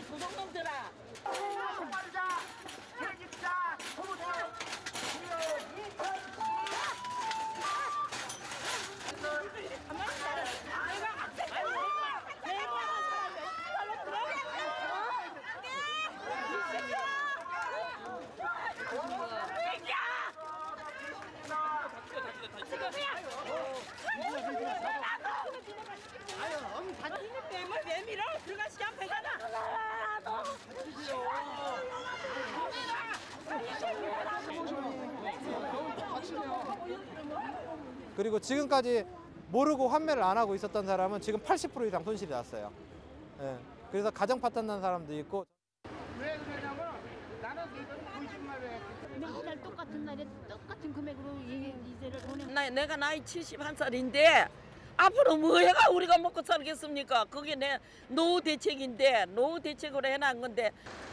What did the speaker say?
도둑놈들아. 말자 책임자 소부터 왜 밀어? 들어가시지 않고 가나? 그리고 지금까지 모르고 환매를 안 하고 있었던 사람은 지금 80% 이상 손실이 났어요. 예. 그래서 가정 파탄 난 사람도 있고. 왜 그러냐면 나는 이거는 거짓말을 해. 매달 똑같은 날에 똑같은 금액으로 이제를 보내. 내가 나이 71살인데 앞으로 뭐 해가 우리가 먹고 살겠습니까? 그게 내 노후 대책인데 노후 대책으로 해놓은 건데